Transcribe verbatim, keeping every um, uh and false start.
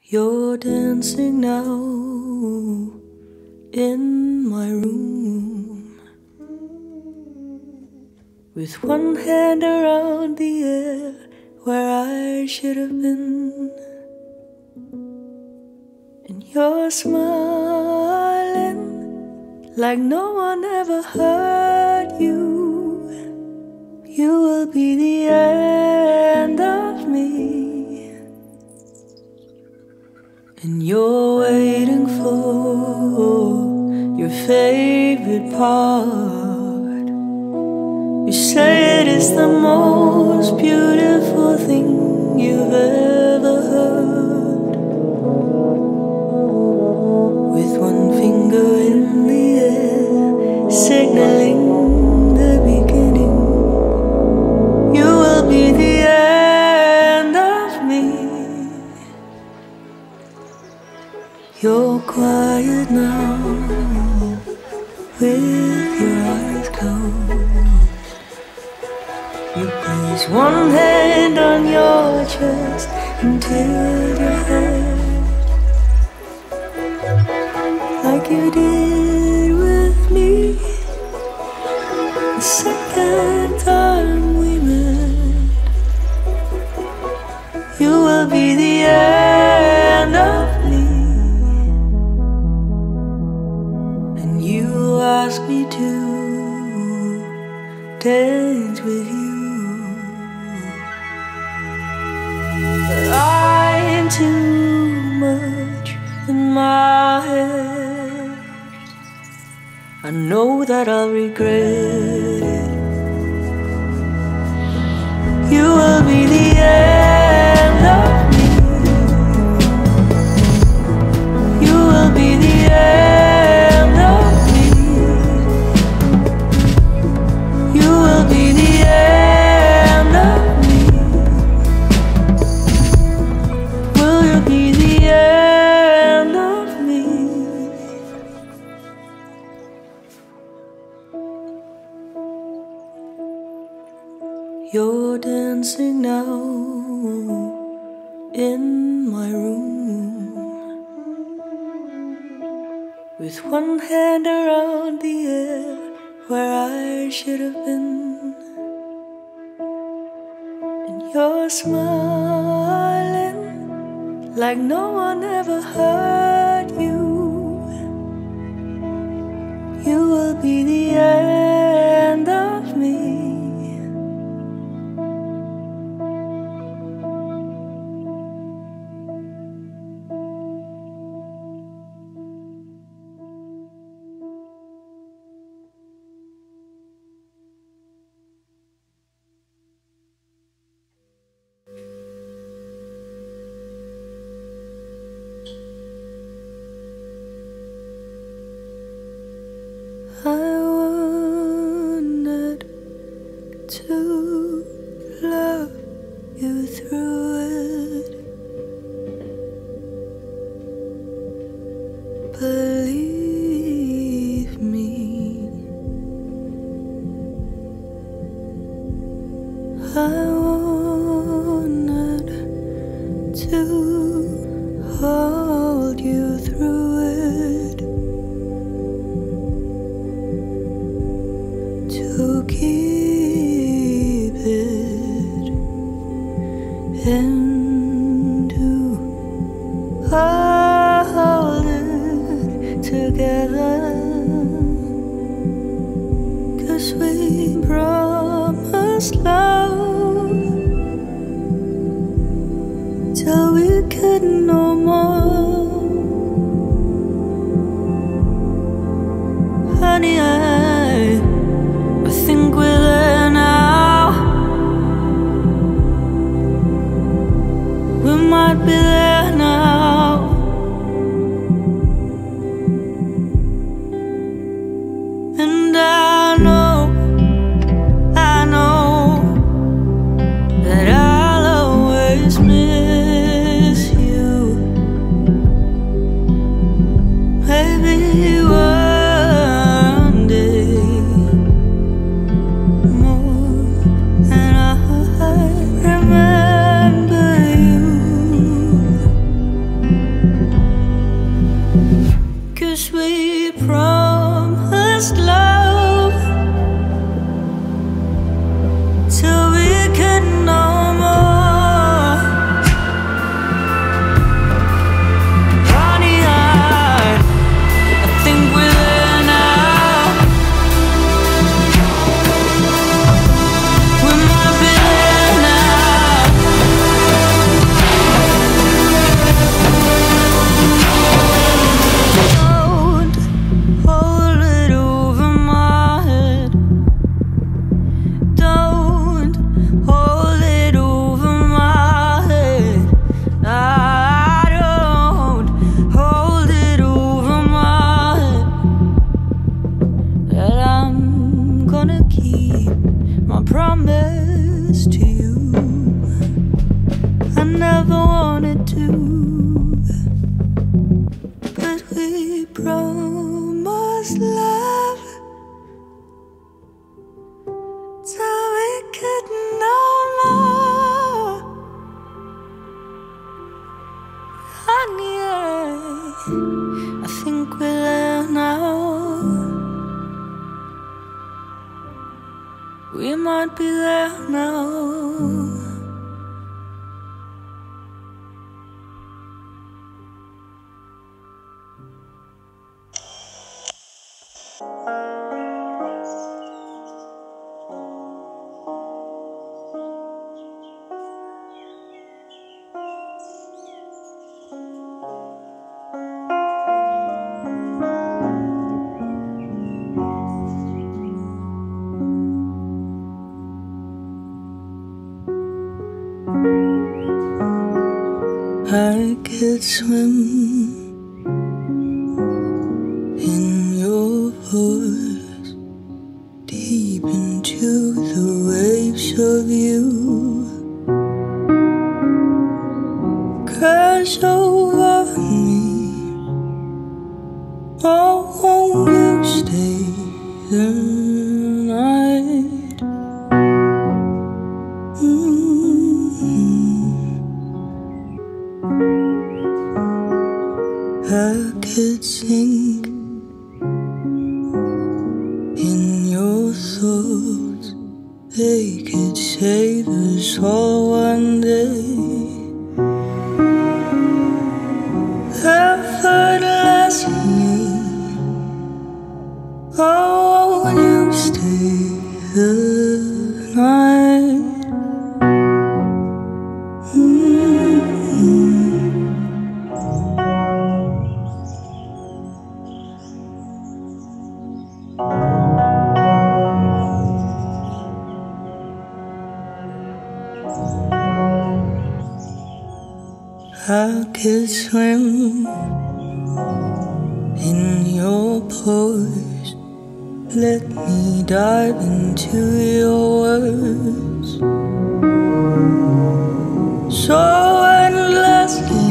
You're dancing now in my room, with one hand around the air where I should have been, and you're smiling like no one ever hurt you. You will be the end of me, and you're waiting for your favorite part. You say it is the most beautiful thing you've ever heard. With one finger in the air, signaling the beginning. You will be the end of me. You're quiet now, with your eyes closed. You place one hand on your chest and tilt your head, like you did with me the second time we met. You will be the end of me. You ask me to dance with you, but I'm too much in my head. I know that I'll regret it. You will be the end of me. You will be the end. You're dancing now in my room, with one hand around the air where I should have been, and you're smiling like no one ever hurt you. You will be the end of me. I wanted to love you through it. Believe me, I wanted to hold you through it. To keep it and to hold it together, 'cause we promised love till we could no more. Honey, I I think we're there now. We might be there now. And I know, I know that I'll always miss you. we promised love till we could no more. Honey, I, I think we're there now. We might be there now. Don't hold it over my head. Don't hold it over my head. I don't hold it over my head. That I'm gonna keep my promise to you. I never wanted to, but we promised love till we could no more. Honey, I, I think we're there now. We might be there now. I could swim in your voice, deep into the waves of you. Crash over me. Oh, won't you stay the night? Mm-hmm. I could sink in your thoughts. They could save us all one day. Effortlessly. Oh, won't you stay the night? Mm-hmm. I could swim in your pores. Let me dive into your words so endlessly.